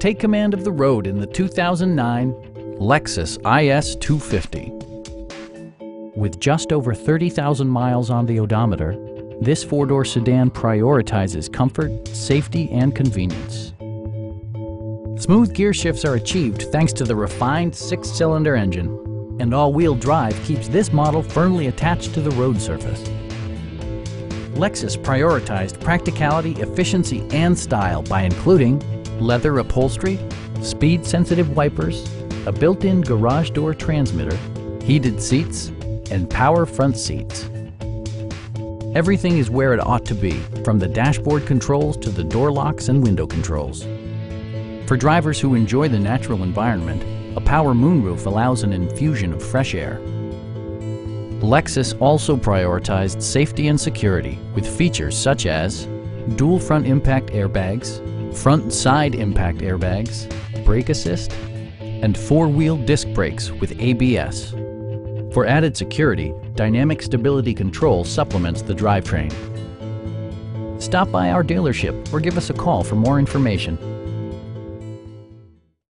Take command of the road in the 2009 Lexus IS 250. With just over 30,000 miles on the odometer, this four-door sedan prioritizes comfort, safety, and convenience. Smooth gear shifts are achieved thanks to the refined six-cylinder engine, and all-wheel drive keeps this model firmly attached to the road surface. Lexus prioritized practicality, efficiency, and style by including leather upholstery, speed-sensitive wipers, a built-in garage door transmitter, heated seats, and power front seats. Everything is where it ought to be, from the dashboard controls to the door locks and window controls. For drivers who enjoy the natural environment, a power moonroof allows an infusion of fresh air. Lexus also prioritized safety and security with features such as dual front impact airbags, front and side impact airbags, brake assist, and four-wheel disc brakes with ABS. For added security, dynamic stability control supplements the drivetrain. Stop by our dealership or give us a call for more information.